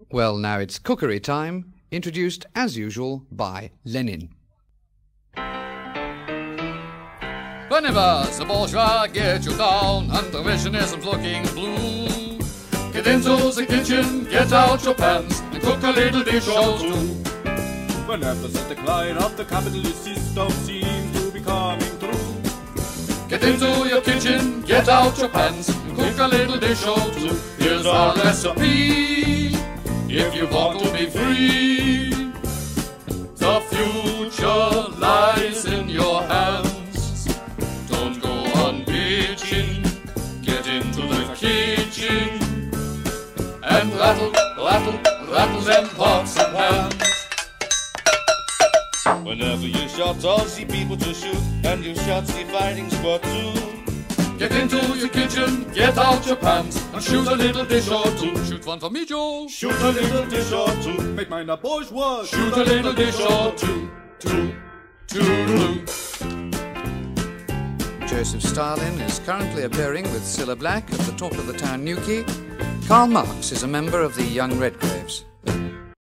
Well, now it's cookery time, introduced as usual by Lenin. Whenever the bourgeois get you down and the revisionism's looking blue, get into the kitchen, get out your pans and cook a little dish or two. Whenever the decline of the capitalist system seems to be coming through, get into your kitchen, get out your pans and cook a little dish or two. Here's our recipe if you want to be free. The future lies in your hands. Don't go on bitching. Get into the kitchen and rattle, rattle, rattle them pots and pans. Whenever you shot, all see people to shoot, and you shot see fighting squad too. Get into your kitchen, get out your pans, and shoot a little dish or two. Shoot one for me, Joe. shoot a little dish or two. Make mine a bourgeois. Shoot a little dish or two. Joseph Stalin is currently appearing with Cilla Black at the Talk of the Town Newquay. Karl Marx is a member of the Young Redgraves.